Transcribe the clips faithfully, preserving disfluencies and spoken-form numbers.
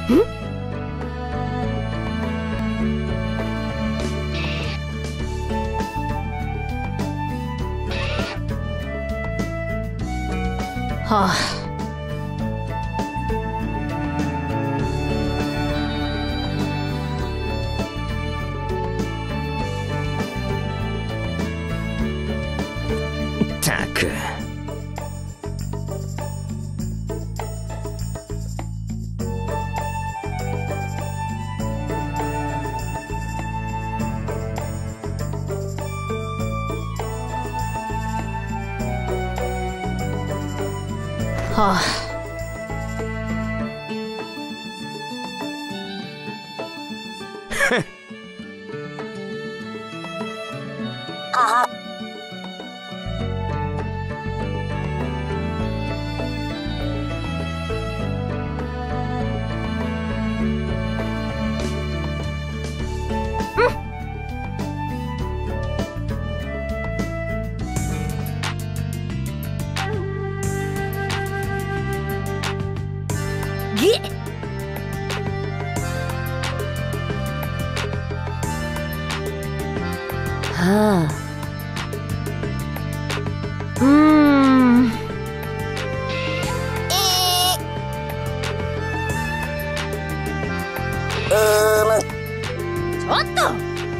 はあ。 ったく。 はあ。はあ。うーん。ちょっと。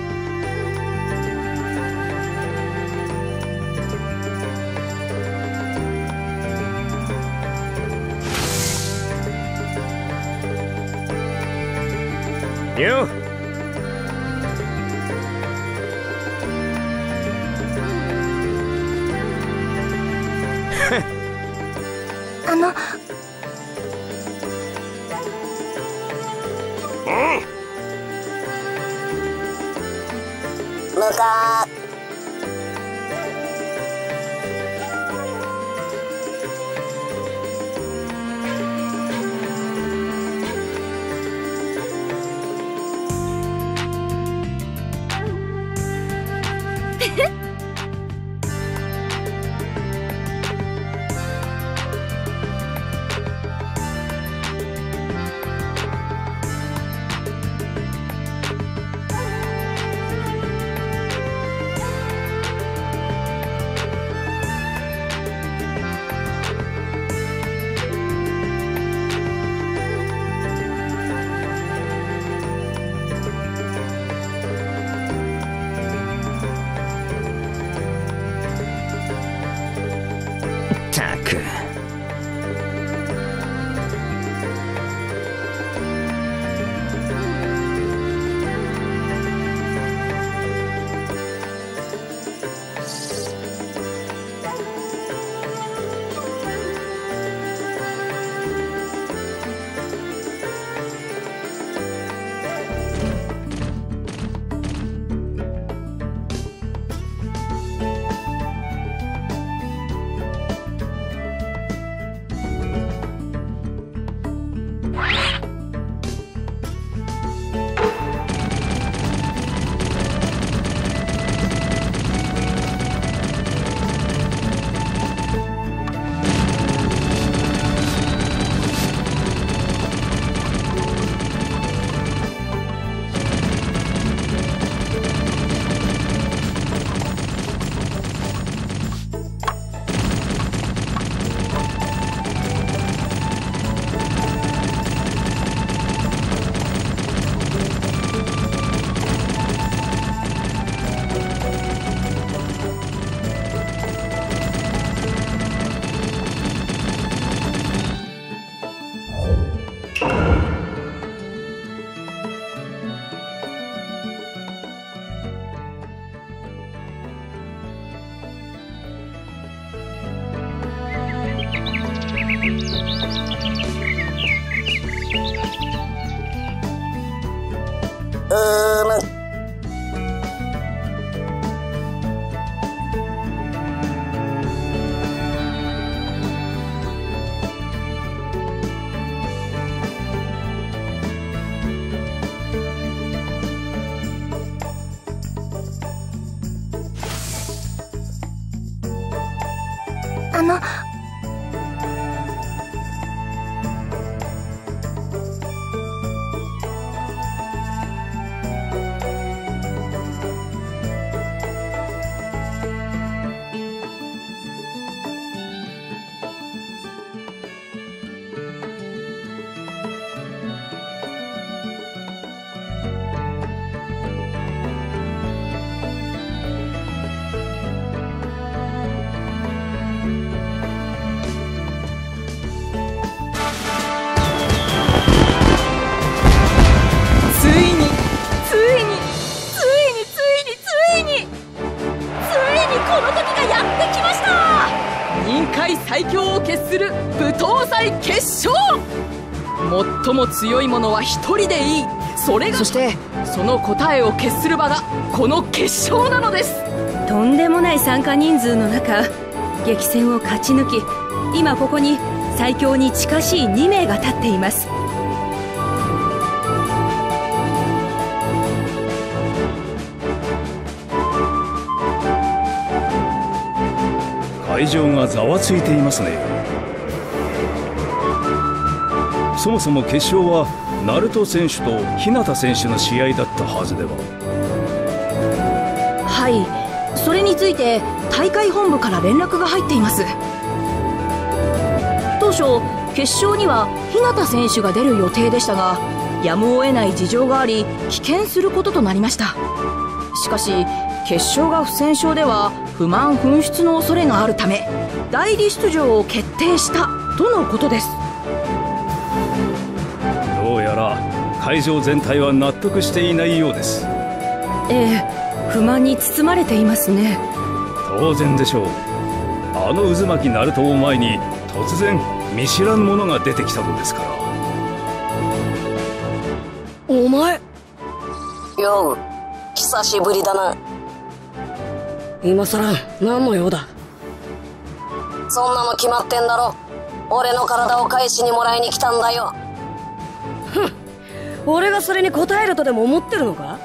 よっ。 あの。むかったく。あの。 裁決勝。最も強い者は一人でいい。それが、そしてその答えを決する場がこの決勝なのです。 とんでもない参加人数の中、激戦を勝ち抜き、今ここに最強に近しいにめいが立っています。 会場がざわついていますね。そもそも決勝はナルト選手と日向選手の試合だったはずでは。 はい、それについて大会本部から連絡が入っています。当初決勝には日向選手が出る予定でしたが、やむを得ない事情があり棄権することとなりました。しかし決勝が不戦勝では不満噴出の恐れがあるため、代理出場を決定したとのことです。 どうやら会場全体は納得していないようです。 ええ、不満に包まれていますね。 当然でしょう。あの渦巻きナルトを前に突然見知らぬものが出てきたのですから。 お前。よう、久しぶりだな。今さら何の用だ。そんなの決まってんだろ。俺の体を返しにもらいに来たんだよ。 ふん、俺がそれに応えるとでも思ってるのか。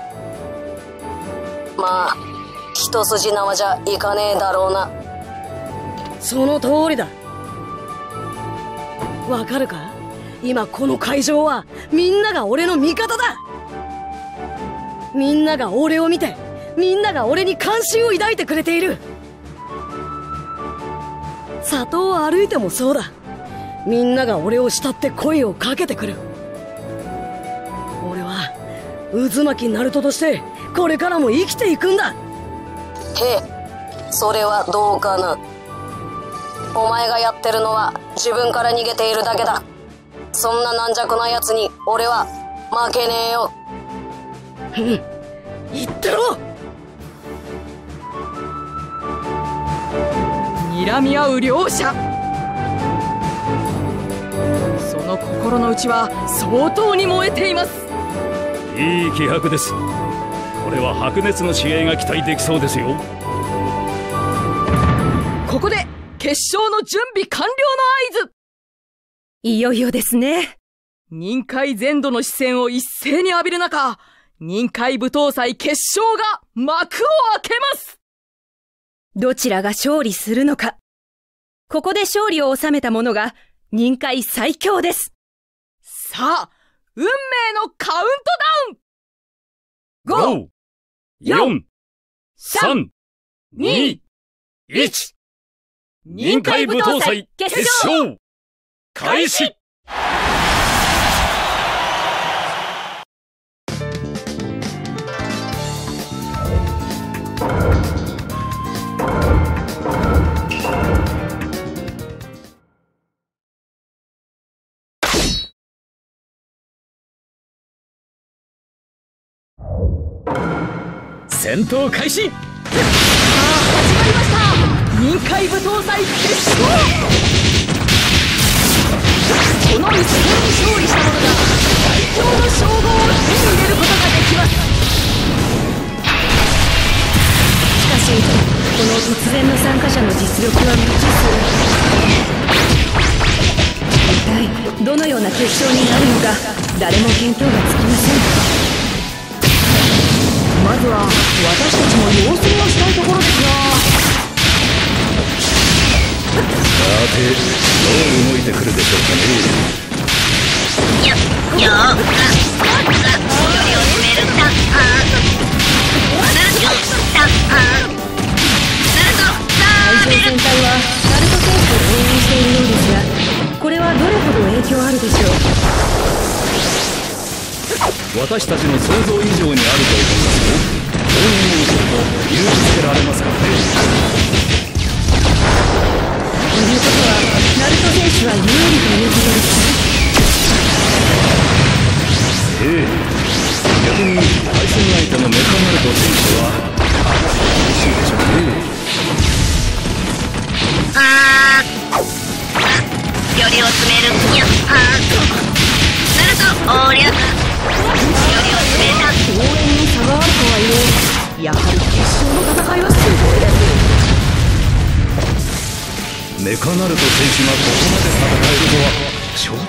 まあ一筋縄じゃいかねえだろうな。 その通りだ。わかるか、今この会場はみんなが俺の味方だ。みんなが俺を見て、みんなが俺に関心を抱いてくれている。里を歩いてもそうだ。みんなが俺を慕って声をかけてくる。俺は渦巻きナルトとしてこれからも生きていくんだ。 へえ、それはどうかな。お前がやってるのは自分から逃げているだけだ。そんな軟弱な奴に俺は負けねえよ。 うん、言ってろ。 睨み合う両者。その心の内は相当に燃えています。 いい気迫です。これは白熱の試合が期待できそうですよ。 ここで決勝の準備完了の合図。 いよいよですね。 任界全土の視線を一斉に浴びる中、任界舞踏祭決勝が幕を開けます。 どちらが勝利するのか。ここで勝利を収めた者が任界最強です。 さあ、運命のカウントダウン。 ご、よん、さん、に、いち。任界舞踏祭決勝開始。戦闘開始。 さあ始まりました。任界舞踏祭決勝。この一戦に勝利した者が最強の称号を手に入れることができます。 しかしこの突然の参加者の実力は未知数。一体どのような決勝になるのか誰も見当がつきません。 まずは私たちも様子見をしたいところですが、 さてどう動いてくるでしょうかね。 よっよーっ、距離を詰めるんだ。 会場全体はナルト選手を応援しているようですが、これはどれほど影響あるでしょう。 私たちの想像以上にあると思いますよ。応援をすると勇気づけられますからね。 ということはナルト選手は有利ということですか。 ええ、逆に対戦相手のメカナルト選手は厳しいでしょうね。 あーよ距離を詰める。やっはーナルトおりゃ距離を詰めた。 応援に差があるとはいえ、やはり決勝の戦いはすごいです。 メカナルト選手がここまで戦えるのは正直。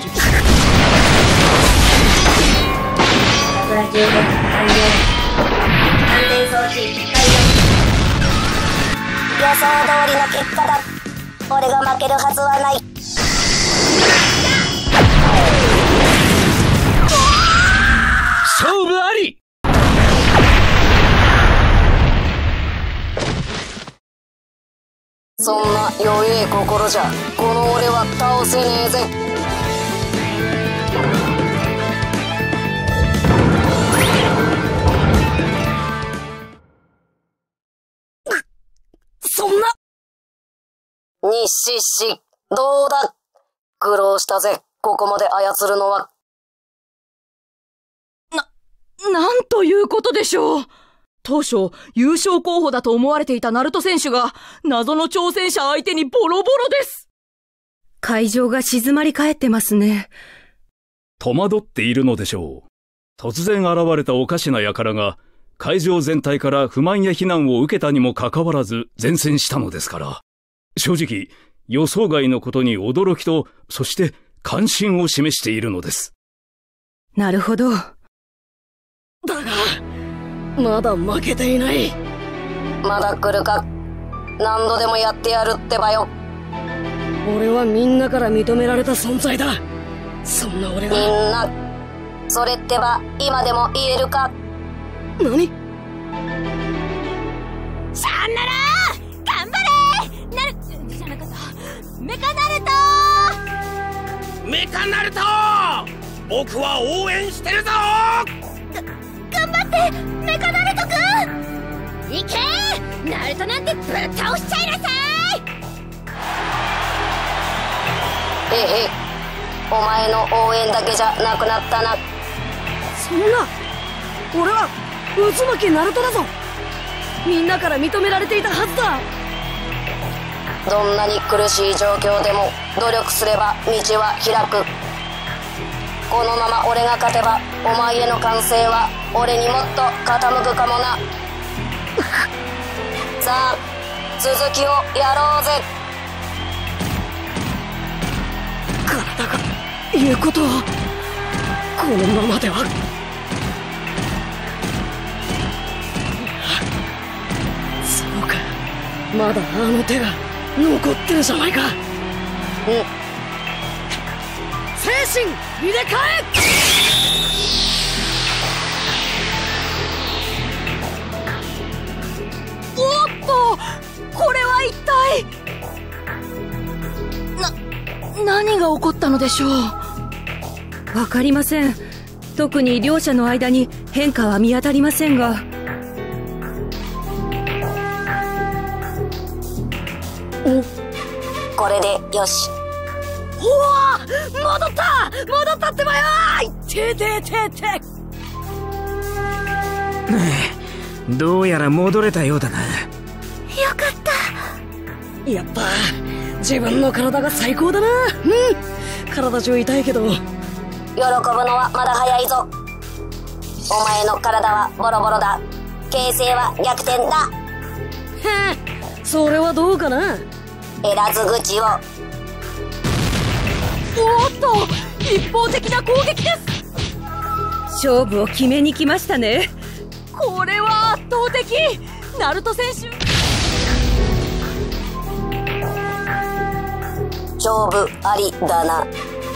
プラチューブ完了。安全装置完了。予想通りの結果だ。俺が負けるはずはない。 勝負あり。 そんな弱え心じゃこの俺は倒せねえぜ。そんな日誌氏どうだ。苦労したぜここまで操るのは。 な、なんということでしょう。当初、優勝候補だと思われていたナルト選手が、謎の挑戦者相手にボロボロです。 会場が静まり返ってますね。 戸惑っているのでしょう。突然現れたおかしな輩が、会場全体から不満や非難を受けたにもかかわらず善戦したのですから。正直、予想外のことに驚きと、そして関心を示しているのです。 なるほど。 だが、まだ負けていない。 まだ来るか。何度でもやってやるってばよ。 俺はみんなから認められた存在だ。そんな俺が。 みんな、それってば今でも言えるか。 何？ シャンナラー頑張れ。なるじゃなかったメカナルト。 メカナルト、僕は応援してるぞ。 頑張ってメカナルトくん。いけーナルトなんてぶっ倒しちゃいなさい。 へへ、お前の応援だけじゃなくなったな。 そんな、俺は渦巻ナルトだぞ。みんなから認められていたはずだ。 どんなに苦しい状況でも努力すれば道は開く。このまま俺が勝てばお前への歓声は俺にもっと傾くかもな。さあ続きをやろうぜ。 体が言うことはこのままでは。そうか、まだあの手が残ってるじゃないか。うん、精神入れ替え。 おっと、これは一体な、何が起こったのでしょう。 わかりません。特に両者の間に変化は見当たりませんが。 これでよし。 おわ、戻った戻ったってばよーい。てててて。 どうやら戻れたようだな。 よかった。 やっぱ自分の体が最高だな。うん、体中痛いけど喜ぶのはまだ早いぞ。お前の体はボロボロだ。形勢は逆転だ。 へえ、それはどうかな。 えらず口を。 おっと、一方的な攻撃です。 勝負を決めに来ましたね。 これは圧倒的。ナルト選手、 勝負ありだな。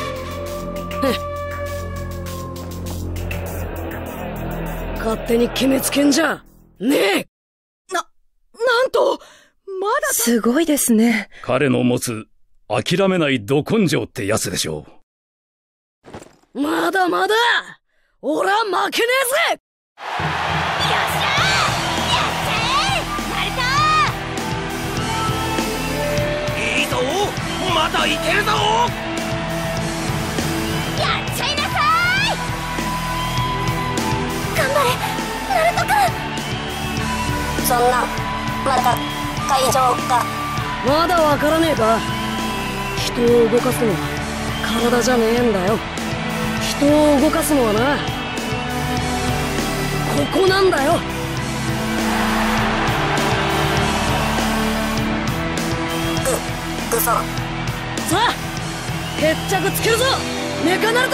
勝手に決めつけんじゃねえ。 な、なんとまだ。 すごいですね。 彼の持つ諦めないど根性ってやつでしょう。まだまだ俺は負けねえぜ。 よっしゃーやっちゃえナルト。 いいぞ、まだいけるぞ。 やっちゃいなさい。頑張れナルトくん。 そんなまた会場か。 まだわからねえか。人を動かすのは体じゃねえんだよ。人を動かすのはな、ここなんだよ。 ぐ、ぐそ。さあ、決着つけるぞ、メカナルト。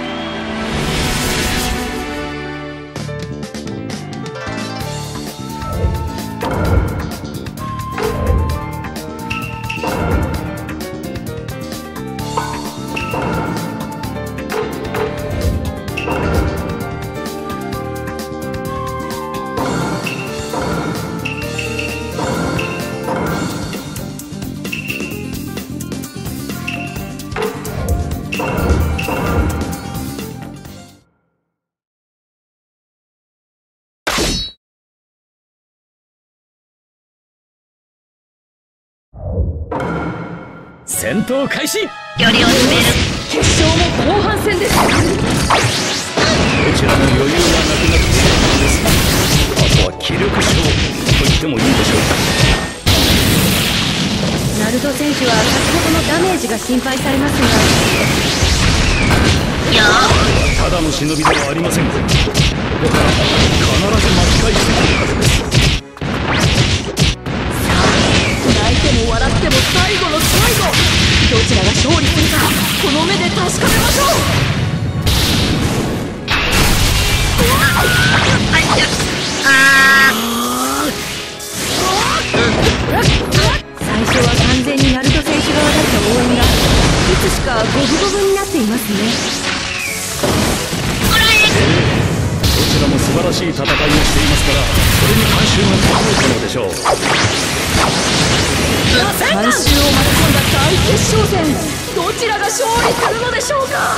戦闘開始。 距離を詰める。 決勝も後半戦です。 どちらも余裕がなくなっているはずです。あとは気力勝負と言ってもいいでしょう。 ナルト選手は先ほどのダメージが心配されますが、 いやただの忍びではありません。ここから必ず巻き返してくるはずです。 泣いても笑っても最後の最後、どちらが勝利するかこの目で確かめましょう。 最初は完全にナルト選手側だった応援がいつしか五分五分になっていますね。 どちらも素晴らしい戦いをしていますから、それに観衆が届いたのでしょう。 観衆を巻き込んだ大決勝戦、どちらが勝利するのでしょうか。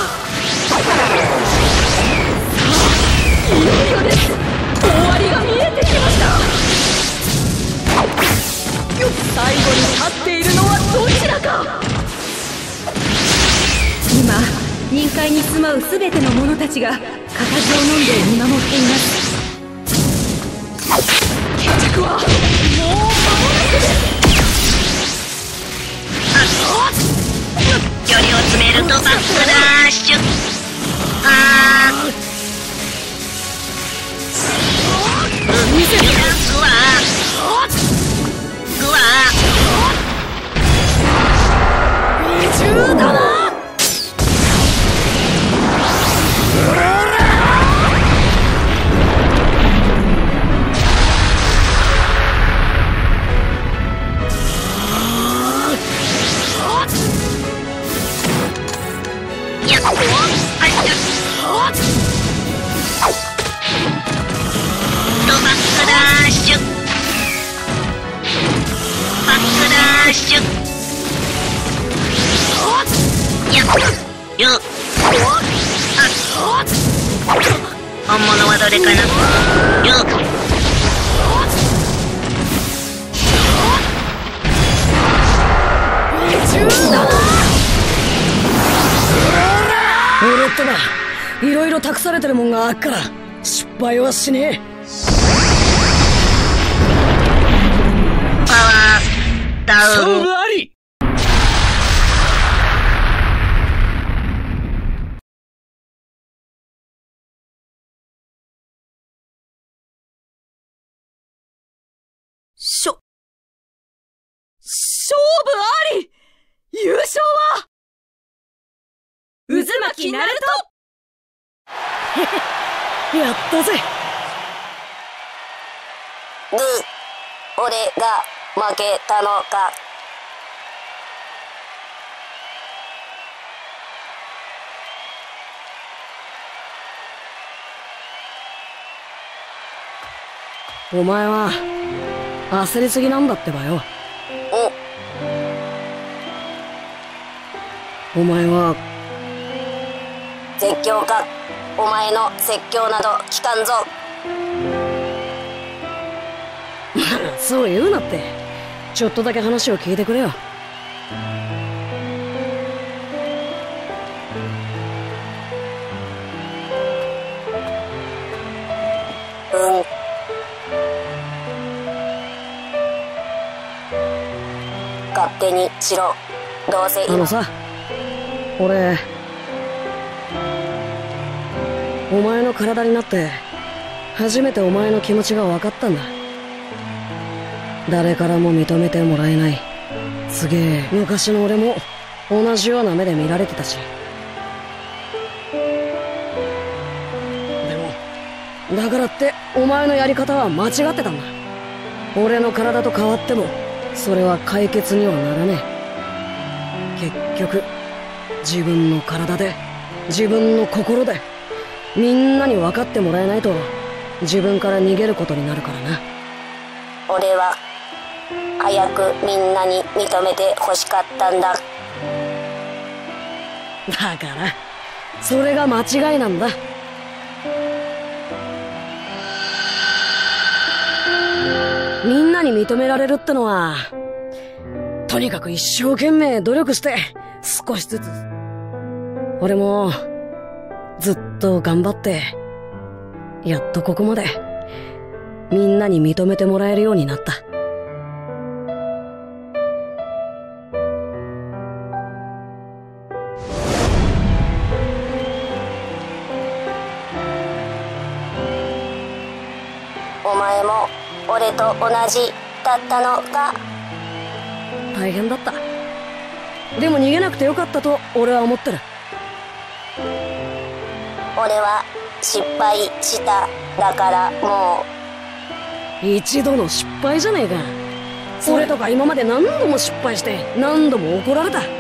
いよいよです。終わりが見えてきました。最後に立っているのはどちらか。 今臨海に住まう全ての者たちが固唾を飲んで見守っています。 決着はもう間もなくです。 距離を詰めるとバックダッシュ。あー見せてグワーグワー二重だな。 本物はどれかな。よっ俺ってばいろいろ託されてるもんがあっから失敗はしねえ。 パワーダウン。 勝負あり。 しょ勝負あり。優勝は渦巻ナルト。 やったぜ。 グー、俺が負けたのか。 お前は焦りすぎなんだってばよ。お前は絶叫か。お前の説教など聞かんぞ。 そう言うなって。ちょっとだけ話を聞いてくれよ。 うん。勝手にしろ。どうせあのさ、 俺、お前の体になって初めてお前の気持ちが分かったんだ。誰からも認めてもらえない、すげえ昔の俺も同じような目で見られてたし。でもだからってお前のやり方は間違ってたんだ。俺の体と変わってもそれは解決にはならねえ。結局自分の体で自分の心でみんなに分かってもらえないと自分から逃げることになるからな。 俺は早くみんなに認めて欲しかったんだ。だからそれが間違いなんだ。みんなに認められるってのはとにかく一生懸命努力して少しずつ。俺もずっと頑張ってやっとここまでみんなに認めてもらえるようになった。 お前も俺と同じだったのか。 大変だった。でも逃げなくてよかったと俺は思ってる。 俺は失敗しただからもう一度の失敗じゃねえか。それとか今まで何度も失敗して何度も怒られた。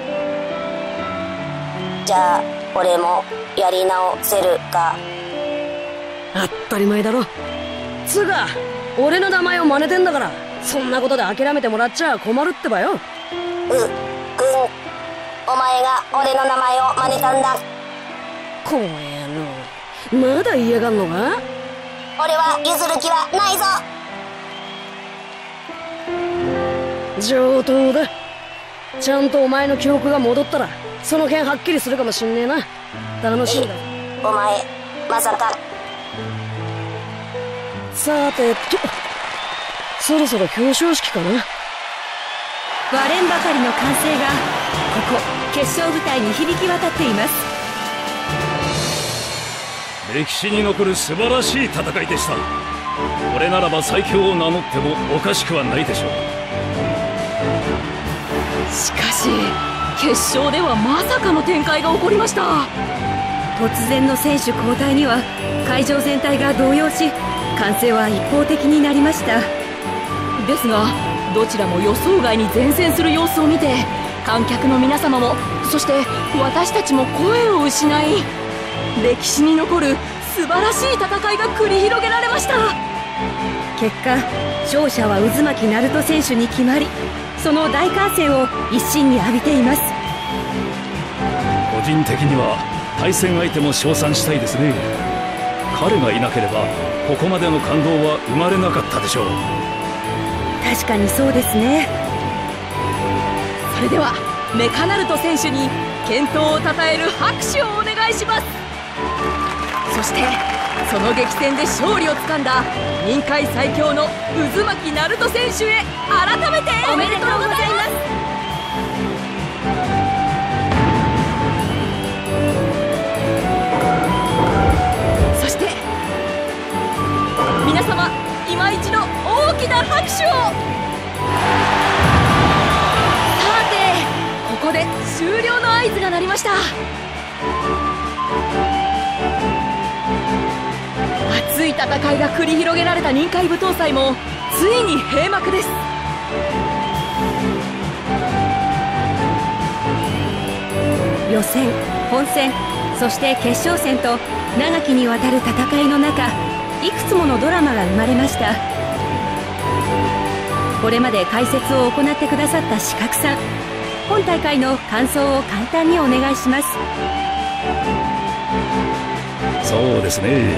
じゃあ俺もやり直せるか。 当たり前だろ。つうか俺の名前を真似てんだから、そんなことで諦めてもらっちゃ困るってばよ。 う、うん。お前が俺の名前を真似たんだ。 この野郎、まだ嫌がんのか。 俺は譲る気はないぞ。 上等だ。ちゃんとお前の記憶が戻ったらその辺はっきりするかもしんねえな。楽しみだ。 お前まさか。 さてと、そろそろ表彰式かな。 割れんばかりの歓声がここ決勝舞台に響き渡っています。 歴史に残る素晴らしい戦いでした。これならば最強を名乗ってもおかしくはないでしょう。 しかし決勝ではまさかの展開が起こりました。 突然の選手交代には会場全体が動揺し、歓声は一方的になりました。 ですがどちらも予想外に善戦する様子を見て、観客の皆様もそして私たちも声を失い、歴史に残る素晴らしい戦いが繰り広げられました。 結果勝者は渦巻鳴門選手に決まり、その大歓声を一身に浴びています。 個人的には対戦相手も称賛したいですね。彼がいなければここまでの感動は生まれなかったでしょう。 確かにそうですね。 それではメカナルト選手に健闘をたたえる拍手をお願いします。そしてその激戦で勝利をつかんだ任界最強の渦巻鳴門選手へ改めておめでとうございます。 そして皆様今一度大きな拍手を。さてここで終了の合図が鳴りました。熱い戦いが繰り広げられた任界舞踏祭もついに閉幕です。 予選、本戦、そして決勝戦と長きにわたる戦いの中、いくつものドラマが生まれました。これまで解説を行ってくださった四角さん、本大会の感想を簡単にお願いします。 そうですね、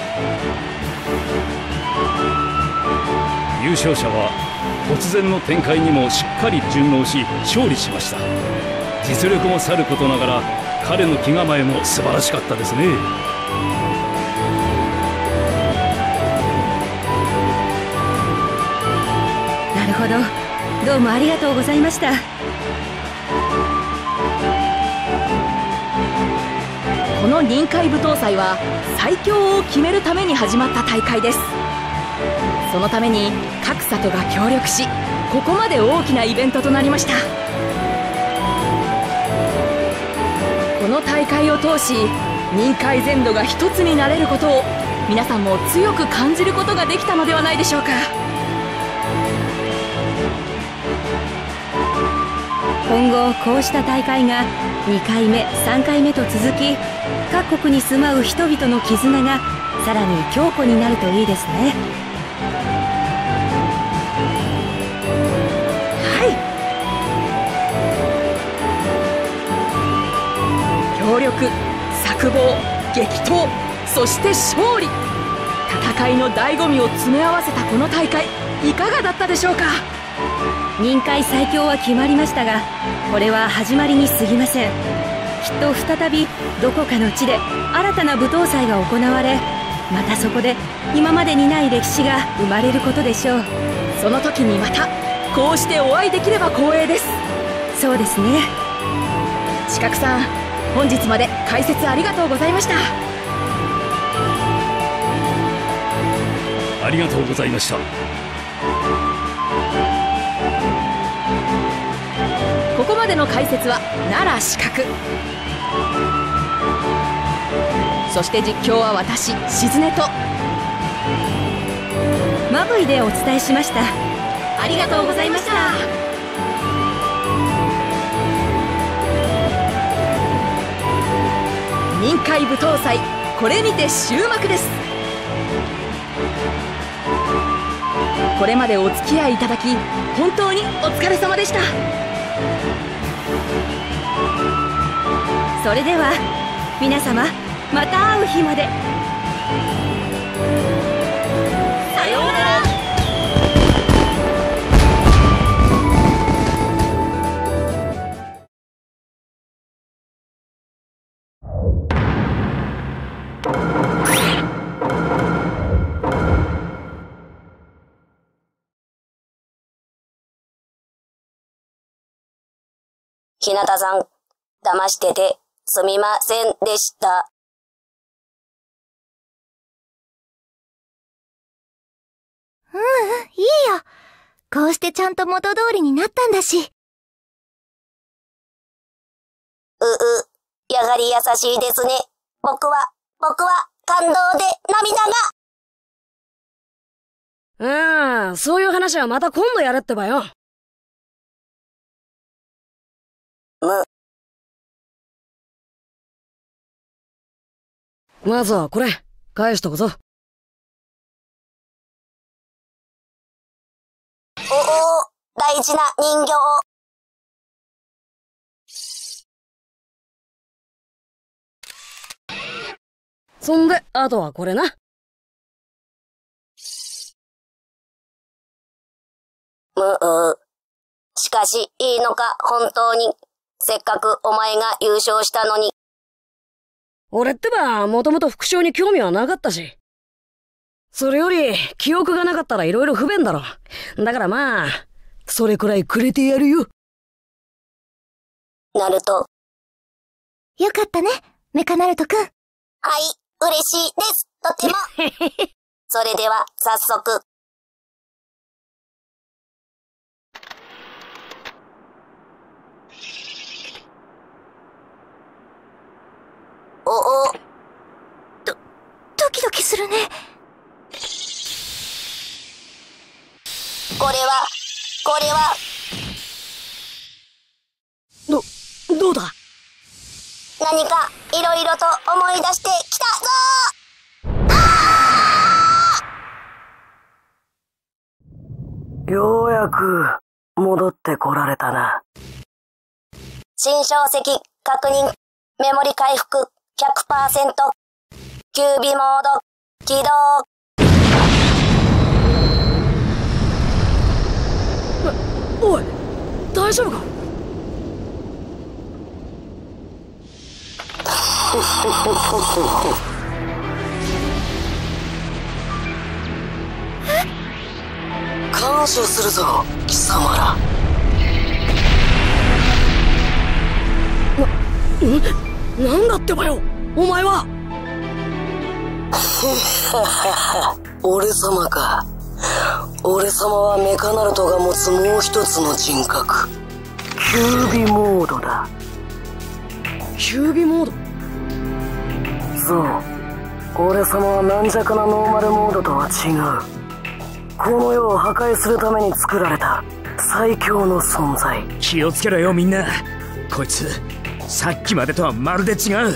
優勝者は突然の展開にもしっかり順応し勝利しました。実力もさることながら彼の気構えも素晴らしかったですね。 なるほど、どうもありがとうございました。 この臨海舞踏祭は最強を決めるために始まった大会です。そのために各里が協力し、ここまで大きなイベントとなりました。この大会を通し、臨海全土が一つになれることを皆さんも強く感じることができたのではないでしょうか。 今後こうした大会がにかいめさんかいめと続き、各国に住まう人々の絆がさらに強固になるといいですね。 協力、策謀、激闘、そして勝利、戦いの醍醐味を詰め合わせたこの大会、いかがだったでしょうか。 臨海最強は決まりましたが、これは始まりに過ぎません。きっと再びどこかの地で新たな舞踏祭が行われ、またそこで今までにない歴史が生まれることでしょう。 その時にまたこうしてお会いできれば光栄です。 そうですね。 四角さん、本日まで解説ありがとうございました。 ありがとうございました。 ここまでの解説は奈良四角、そして実況は私しずねとマブイでお伝えしました。 ありがとうございました。臨海舞踏祭、これにて終幕です。これまでお付き合いいただき本当にお疲れ様でした。 それでは皆様、また会う日まで。 さようなら。 日向さん、騙しててすみませんでした。 ううん、いいよ。こうしてちゃんと元通りになったんだし。 うう、やはり優しいですね。僕は、僕は感動で涙が。うん、そういう話はまた今度やるってばよ。 む。 まずはこれ、返しとくぞ。 おお、大事な人形。 そんで、あとはこれな。 むう。しかし、いいのか、本当に。せっかくお前が優勝したのに。 俺ってば、もともと副将に興味はなかったし。それより、記憶がなかったら色々不便だろ。だからまあ、それくらいくれてやるよ。 ナルト。 よかったね、メカナルトくん。はい、 嬉しいです。とても。それでは、早速。おお。 ド、ドキドキするね。 これは、これは。 ど、どうだ？ 何か、いろいろと思い出してきたぞー！ようやく、戻ってこられたな。 新小石、確認。メモリ回復。ひゃくパーセント。キュービモード、起動。 おい、大丈夫か？感謝するぞ、貴様ら。な、ん？なんだってばよ。 お前は。 俺様か。俺様はメカナルトが持つもう一つの人格、キュービモードだ。 キュービモード？ そう、俺様は軟弱なノーマルモードとは違う。この世を破壊するために作られた最強の存在。 気をつけろよみんな。こいつさっきまでとはまるで違う。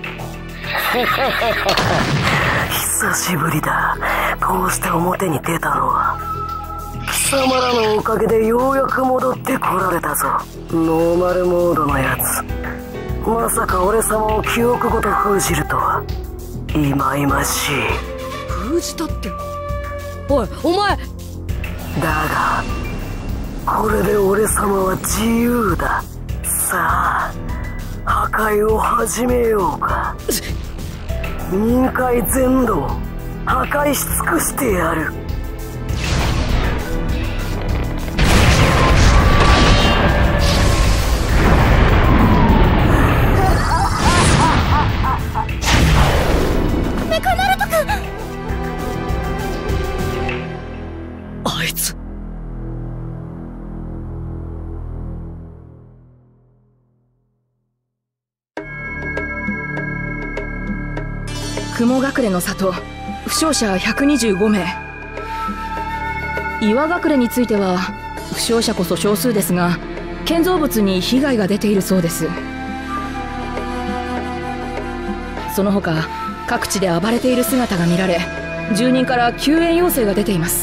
久しぶりだ。こうして表に出たのは。貴様らのおかげでようやく戻ってこられたぞ、ノーマルモードのやつ。まさか俺様を記憶ごと封じるとは忌々しい。 封じたって。おいお前。 だがこれで俺様は自由だ。さあ破壊を始めようか。臨界全土を破壊し尽くしてやる。 メカナルト君。 あいつ。 雲隠れの里、負傷者ひゃくにじゅうごめい。岩隠れについては負傷者こそ少数ですが、建造物に被害が出ているそうです。その他各地で暴れている姿が見られ、住人から救援要請が出ています。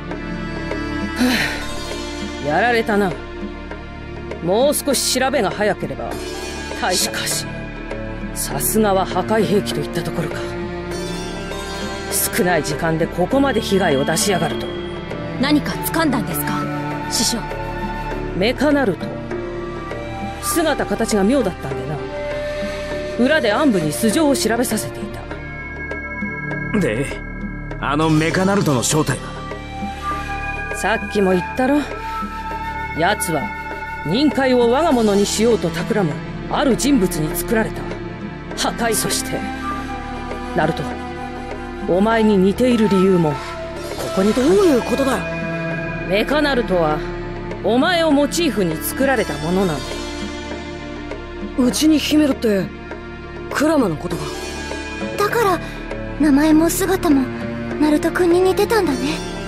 やられたな。もう少し調べが早ければ。しかしさすがは破壊兵器といったところか。少ない時間でここまで被害を出しやがると。 何か掴んだんですか師匠。 メカナルト、姿形が妙だったんでな。裏で暗部に素性を調べさせていた。 であのメカナルトの正体は。 さっきも言ったろ。奴は任界を我が物にしようと企むある人物に作られた破壊。そしてナルト、お前に似ている理由もここに。どういうことだよ。メカナルトはお前をモチーフに作られたものなんだ。うちに秘めるってクラマのことか。 だから名前も姿もナルト君に似てたんだね。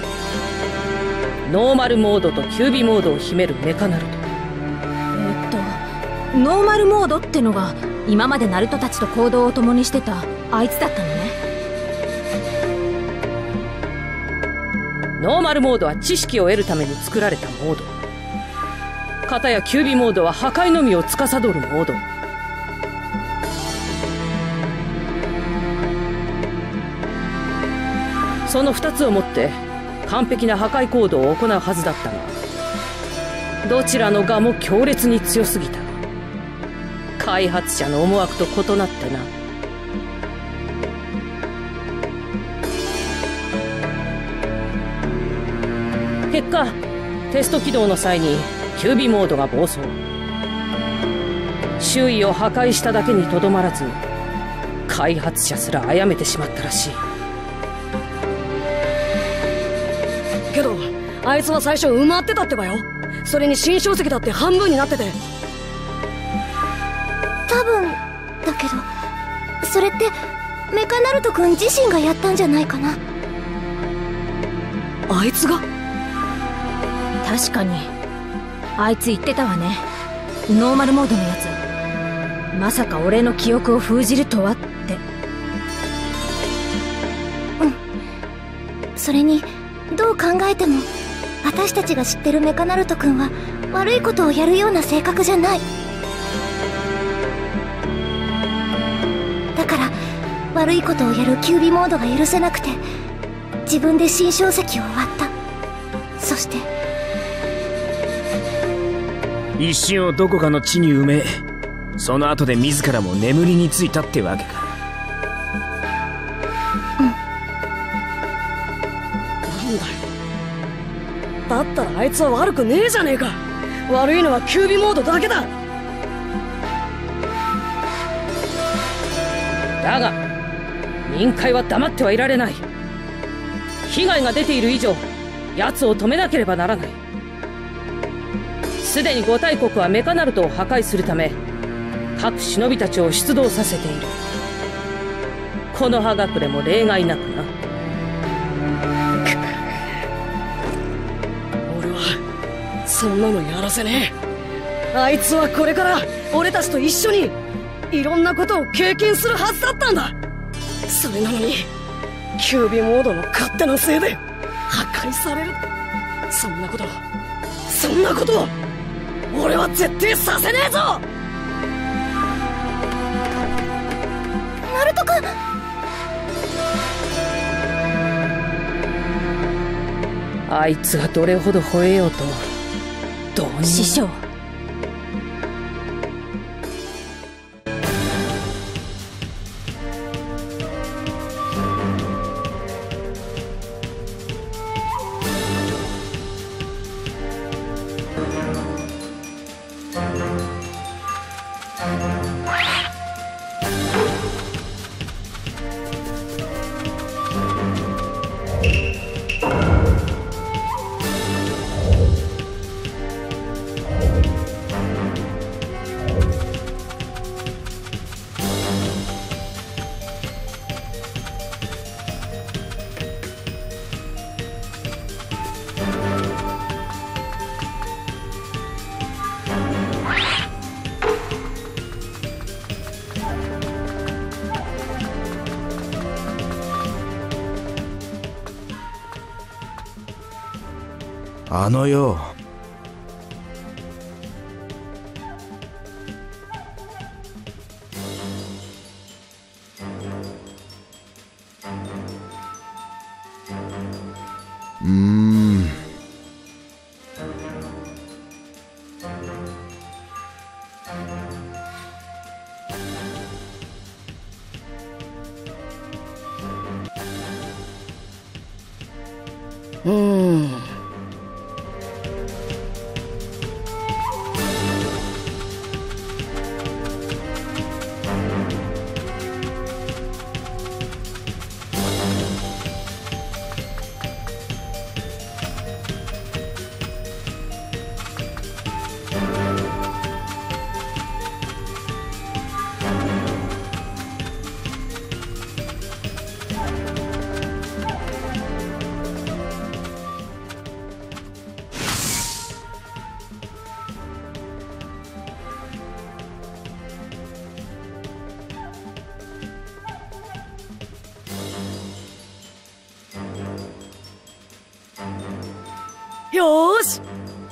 ノーマルモードとキュービモードを秘めるメカナルト。 えっとノーマルモードってのが今までナルトたちと行動を共にしてたあいつだったのね。 ノーマルモードは知識を得るために作られたモード。片やキュービモードは破壊のみを司るモード。その二つをもって完璧な破壊行動を行うはずだったが、どちらの側も強烈に強すぎた。開発者の思惑と異なってな。結果テスト起動の際にキュービモードが暴走。周囲を破壊しただけにとどまらず開発者すら殺めてしまったらしい。けどあいつは最初埋まってたってばよ。それに新硝石だって半分になってて。 多分だけどそれってメカナルト君自身がやったんじゃないかな。 あいつが？ 確かにあいつ言ってたわね。ノーマルモードのやつまさか俺の記憶を封じるとはって。うん。それにどう考えても私たちが知ってるメカナルト君は悪いことをやるような性格じゃない。だから悪いことをやるキュービモードが許せなくて自分で新硝石を割った。そして一瞬をどこかの地に埋め、その後で自らも眠りについたってわけか。 うん。なんだよ。だったらあいつは悪くねえじゃねえか。悪いのはキュービモードだけだ。 だが民会は黙ってはいられない。被害が出ている以上奴を止めなければならない。すでに五大国はメカナルトを破壊するため各忍びたちを出動させている。この葉隠れも例外なくな。 俺はそんなのやらせねえ。あいつはこれから俺たちと一緒にいろんなことを経験するはずだったんだ。それなのにキュービモードの勝手なせいで破壊される。そんなことそんなこと俺は絶対させねえぞ。 ナルト君、 あいつがどれほど吠えようとどうにも。 師匠、 あのよ、うーんうーんよーし。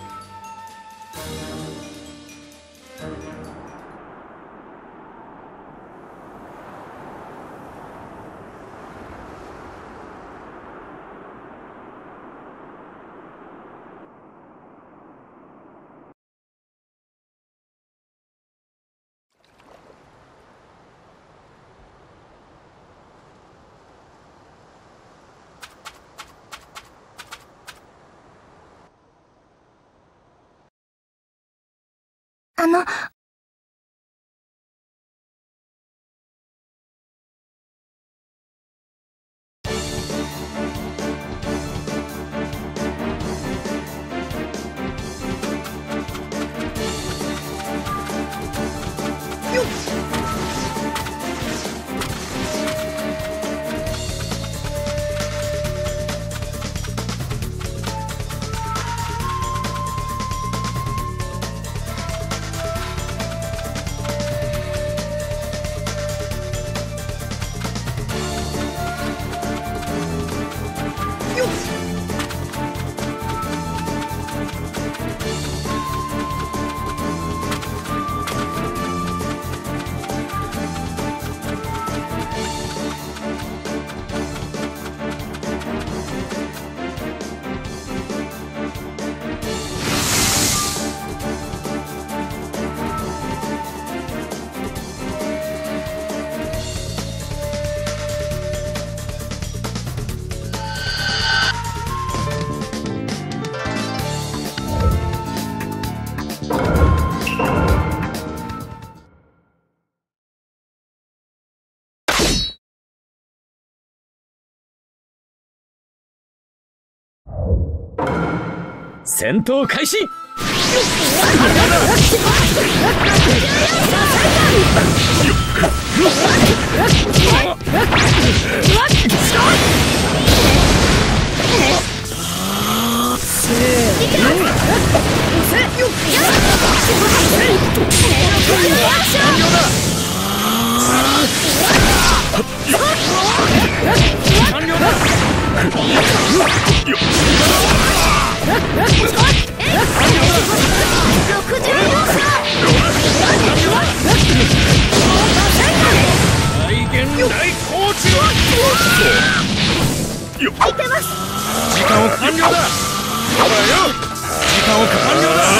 あの、 戦闘開始。 時間を完了だ。ほらよ、時間を完了だ。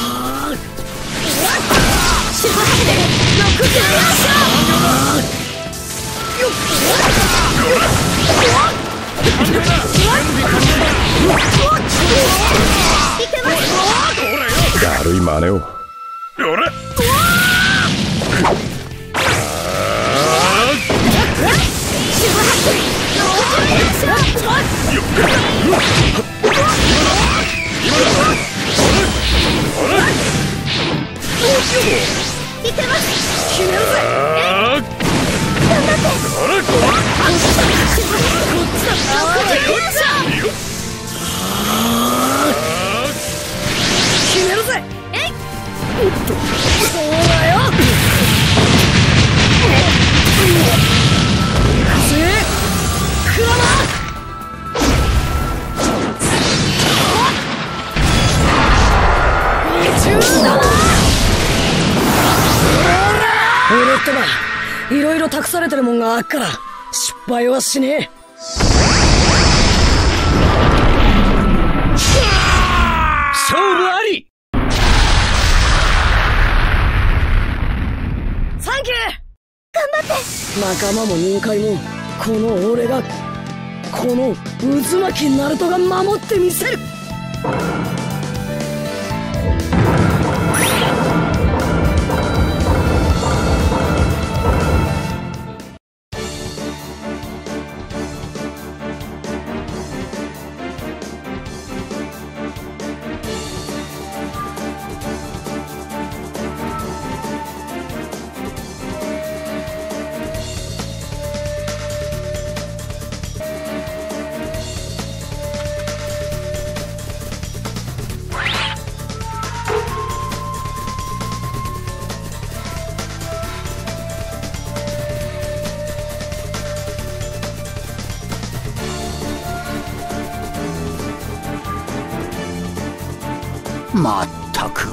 だるい真似を。 俺ってばいろいろ託されてるもんがあっから失敗はしねえ。 勝負あり。 サンキュー。頑張って。仲間も任界もこの俺がこの渦巻きナルトが守ってみせる。 まったく。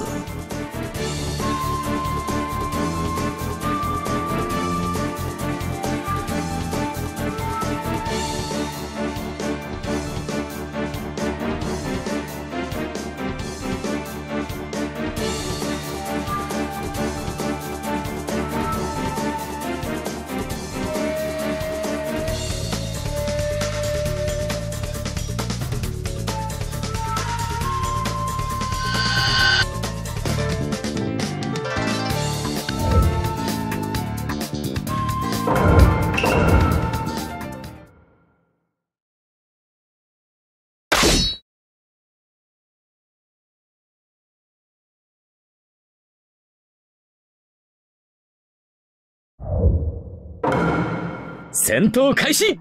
戦闘開始。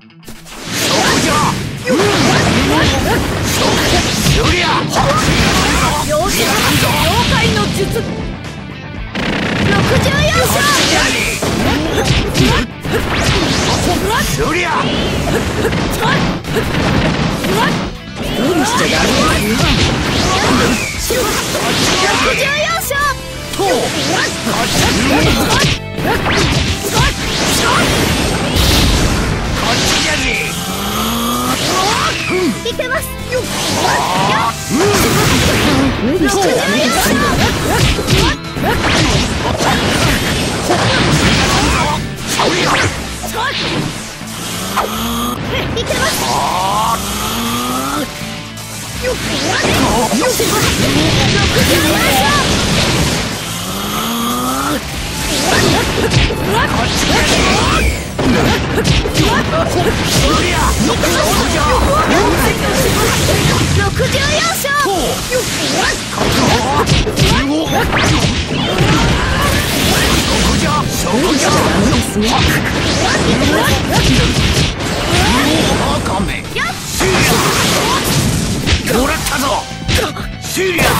妖怪の術ろくじゅうよん章。 無理しちゃダメ。 ろくじゅうよん章。いけます。 無理しちゃダメ。 いけます。 ろくじゅうよん章。 もらったぞシリア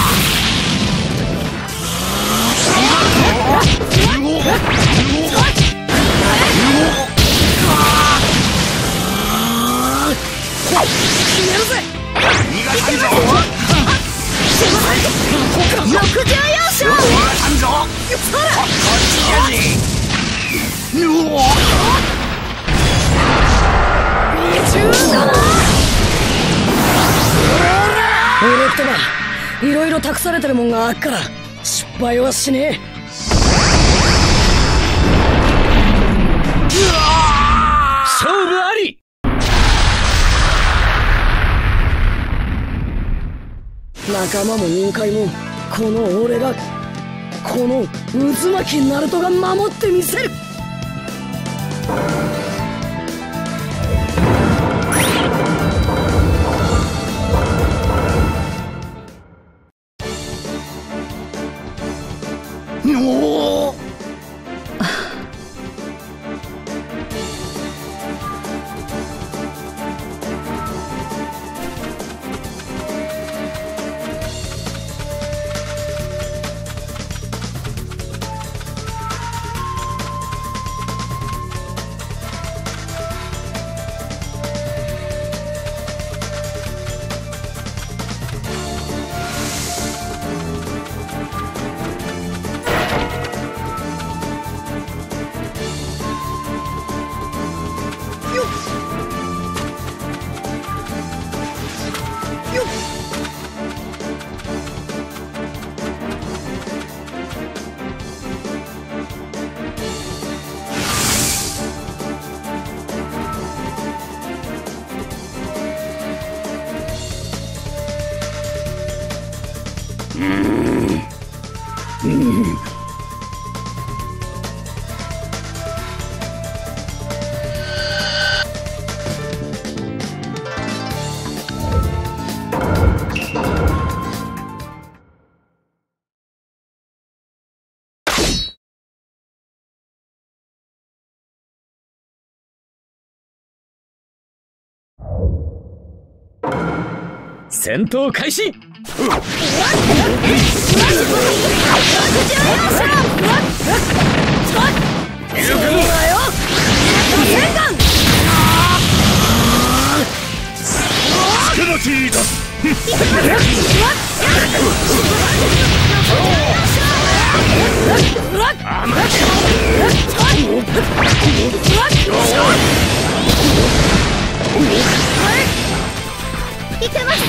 俺ってばいろいろ託されてるもんがあっから失敗はしねえ。 勝負あり。 仲間も人海もこの俺がこの渦巻きナルトが守ってみせる。 おお戦闘開始。 いけます。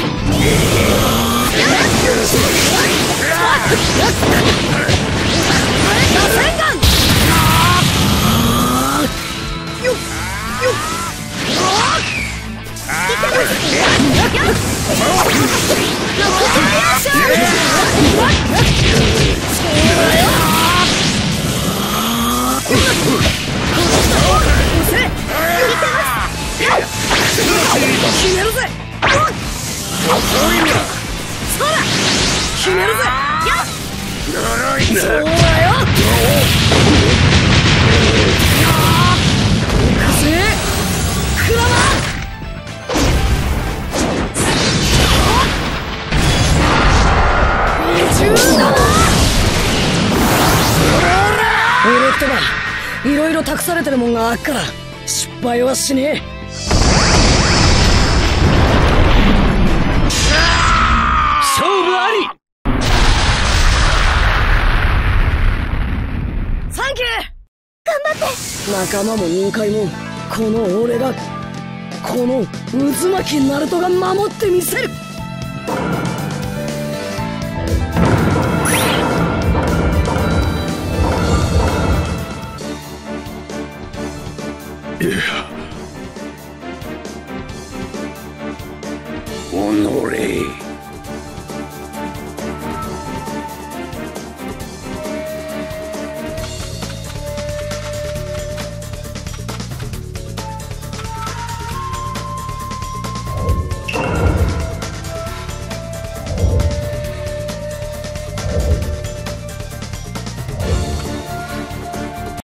決めるぜ。そら決めるぜ。そうだよ。風クラマ俺ってばいろいろ託されてるもんがあっから失敗はしねえ。 勝負あり。 サンキュー。 頑張って。 仲間も人海もこの俺がこの渦巻きナルトが守ってみせる。 いやおのれ